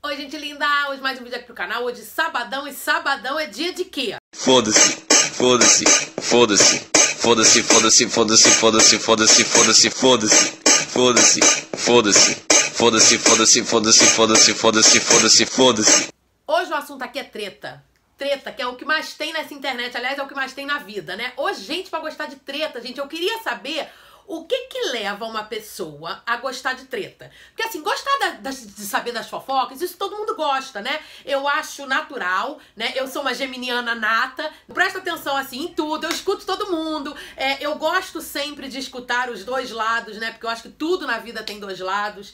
Oi, gente linda! Hoje mais um vídeo aqui pro canal. Hoje sabadão, e sabadão é dia de quê? Foda-se, foda-se, foda-se, foda-se, foda-se, foda-se, foda-se, foda-se, foda-se, foda-se, foda-se, foda-se, foda-se, foda-se, foda-se, foda-se, foda-se, foda-se, foda-se. Hoje o assunto aqui é treta. Treta, que é o que mais tem nessa internet. Aliás, é o que mais tem na vida, né? Ô, gente, pra gostar de treta, gente, eu queria saber o que leva uma pessoa a gostar de treta. Porque assim, gostar de saber das fofocas, isso todo mundo gosta, né? Eu acho natural, né? Eu sou uma geminiana nata. Presta atenção assim em tudo, eu escuto todo mundo. Eu gosto sempre de escutar os dois lados, né? Porque eu acho que tudo na vida tem dois lados.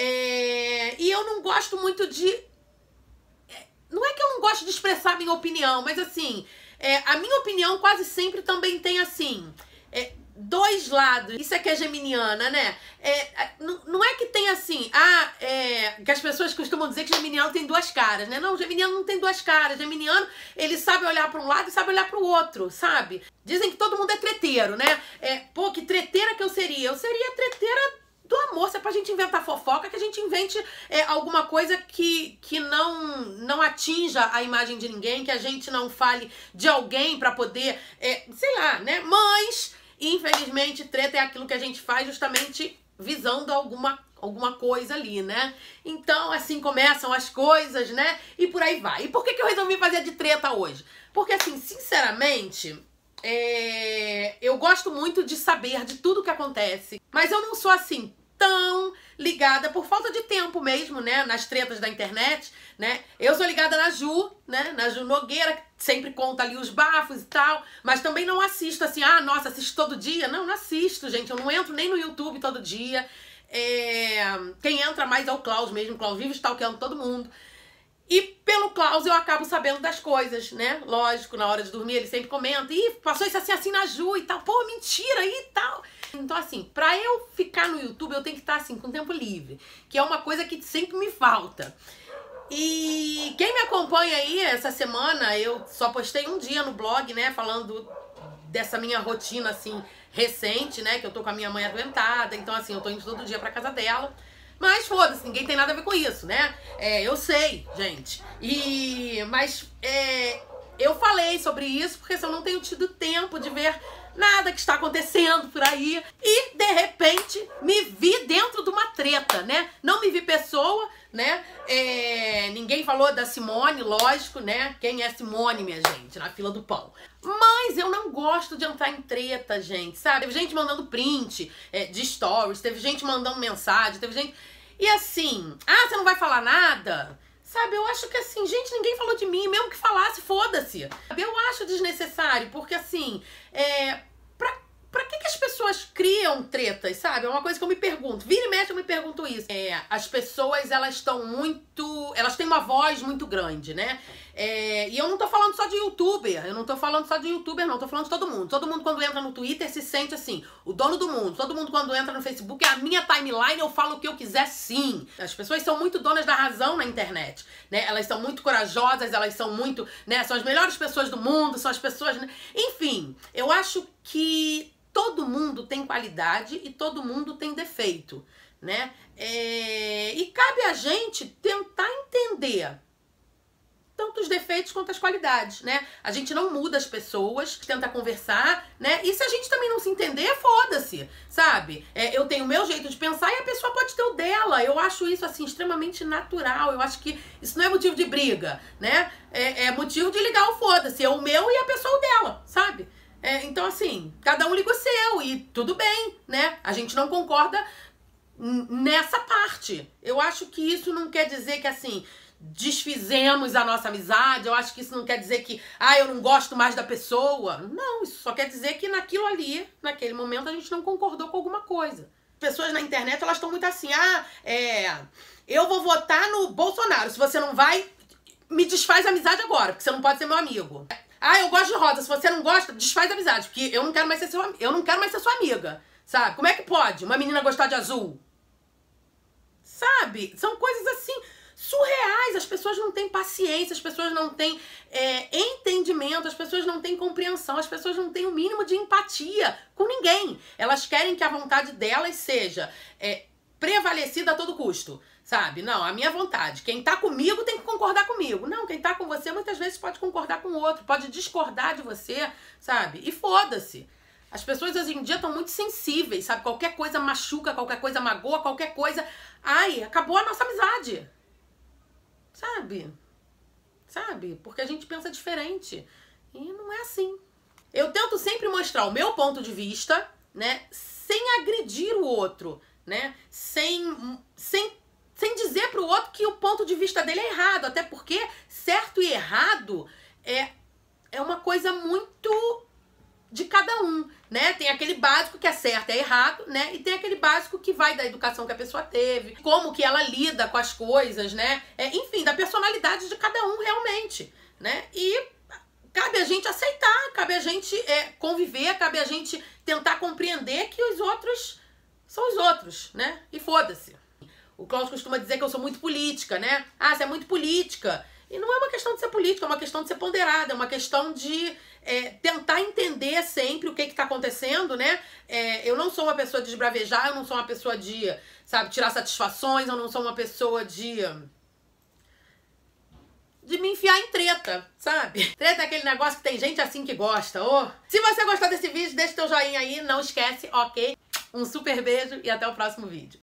E eu não gosto muito de... Não é que eu não gosto de expressar minha opinião, mas assim, a minha opinião quase sempre também tem assim... dois lados. Isso é que é geminiana, né? Não é que tem assim, que as pessoas costumam dizer que geminiano tem duas caras, né? Não, geminiano não tem duas caras. Geminiano, ele sabe olhar para um lado e sabe olhar para o outro, sabe? Dizem que todo mundo é treteiro, né? Pô, que treteira que eu seria? Eu seria treteira do amor. Se é pra gente inventar fofoca, que a gente invente alguma coisa que não atinja a imagem de ninguém, que a gente não fale de alguém pra poder, sei lá, né? Mas... infelizmente, treta é aquilo que a gente faz justamente visando alguma coisa ali, né? Então, assim começam as coisas, né? E por aí vai. E por que eu resolvi fazer de treta hoje? Porque, assim, sinceramente, eu gosto muito de saber de tudo que acontece. Mas eu não sou, assim, tão ligada, por falta de tempo mesmo, né, nas tretas da internet, né? Eu sou ligada na Ju, né, na Ju Nogueira, que sempre conta ali os bafos e tal, mas também não assisto assim, nossa, assisto todo dia. Não assisto, gente, eu não entro nem no YouTube todo dia. Quem entra mais é o Klaus mesmo, o Klaus vive stalkeando todo mundo. E pelo Klaus eu acabo sabendo das coisas, né? Lógico, na hora de dormir ele sempre comenta, passou isso assim na Ju e tal, pô, mentira e tal. Então assim, pra eu ficar no YouTube eu tenho que estar assim, com tempo livre, que é uma coisa que sempre me falta. E quem me acompanha aí essa semana, eu só postei um dia no blog, né, falando dessa minha rotina assim, recente, né, que eu tô com a minha mãe adoentada, então assim, eu tô indo todo dia pra casa dela. Mas foda-se, ninguém tem nada a ver com isso, né? Eu sei, gente. Mas eu falei sobre isso porque eu não tenho tido tempo de ver nada que está acontecendo por aí. E, de repente, me vi dentro de uma treta, né? Não me vi pessoa, né? Ninguém falou da Simone, lógico, né? Quem é Simone, minha gente, na fila do pão. Mas eu não gosto de entrar em treta, gente, sabe? Teve gente mandando print de stories, teve gente mandando mensagem, teve gente... E assim, você não vai falar nada? Sabe, eu acho que assim, gente, ninguém falou de mim, mesmo que falasse, foda-se. Eu acho desnecessário, porque assim, pra que as pessoas criam tretas, sabe? É uma coisa que eu me pergunto, vira e mexe eu me pergunto isso. As pessoas, elas têm uma voz muito grande, né? E eu não tô falando só de youtuber, eu não tô falando só de youtuber não, tô falando de todo mundo. Todo mundo quando entra no Twitter se sente assim, o dono do mundo. Todo mundo quando entra no Facebook, é a minha timeline, eu falo o que eu quiser sim. As pessoas são muito donas da razão na internet, né? Elas são muito corajosas, elas são muito, né? São as melhores pessoas do mundo, são as pessoas... Né? Enfim, eu acho que todo mundo tem qualidade e todo mundo tem defeito, né? E cabe a gente tentar entender tanto os defeitos quanto as qualidades, né? A gente não muda as pessoas, tenta conversar, né? E se a gente também não se entender, foda-se, sabe? Eu tenho o meu jeito de pensar e a pessoa pode ter o dela. Eu acho isso, assim, extremamente natural. Eu acho que isso não é motivo de briga, né? É motivo de ligar o foda-se. É o meu e a pessoa o dela, sabe? Então, assim, cada um liga o seu e tudo bem, né? A gente não concorda nessa parte. Eu acho que isso não quer dizer que, assim, desfizemos a nossa amizade. Eu acho que isso não quer dizer que, eu não gosto mais da pessoa. Não, isso só quer dizer que naquilo ali, naquele momento, a gente não concordou com alguma coisa. As pessoas na internet, elas estão muito assim, eu vou votar no Bolsonaro. Se você não vai, me desfaz a amizade agora, porque você não pode ser meu amigo. Eu gosto de rosa. Se você não gosta, desfaz a amizade, porque eu não quero mais ser sua amiga, sabe? Como é que pode uma menina gostar de azul? Sabe? São coisas assim surreais. As pessoas não têm paciência, as pessoas não têm entendimento, as pessoas não têm compreensão, as pessoas não têm o mínimo de empatia com ninguém. Elas querem que a vontade delas seja prevalecida a todo custo, sabe? Não, a minha vontade. Quem tá comigo tem que concordar comigo. Não, quem tá com você muitas vezes pode concordar com o outro, pode discordar de você, sabe? E foda-se. As pessoas hoje em dia estão muito sensíveis, sabe? Qualquer coisa machuca, qualquer coisa magoa, qualquer coisa... Ai, acabou a nossa amizade. Sabe? Sabe? Porque a gente pensa diferente. E não é assim. Eu tento sempre mostrar o meu ponto de vista, né? Sem agredir o outro, né? Sem dizer pro outro que o ponto de vista dele é errado. Até porque certo e errado é uma coisa muito de cada um, né? Tem aquele básico que é certo, é errado, né? E tem aquele básico que vai da educação que a pessoa teve, como que ela lida com as coisas, né? Enfim, da personalidade de cada um realmente, né? E cabe a gente aceitar, cabe a gente conviver, cabe a gente tentar compreender que os outros são os outros, né? E foda-se. O Klaus costuma dizer que eu sou muito política, né? Ah, você é muito política. E não é uma questão de ser política, é uma questão de ser ponderada, é uma questão de tentar entender sempre o que está acontecendo, né? Eu não sou uma pessoa de esbravejar, eu não sou uma pessoa de, sabe, tirar satisfações, eu não sou uma pessoa de me enfiar em treta, sabe? Treta é aquele negócio que tem gente assim que gosta, ô. Se você gostou desse vídeo, deixa teu joinha aí, não esquece, ok? Um super beijo e até o próximo vídeo.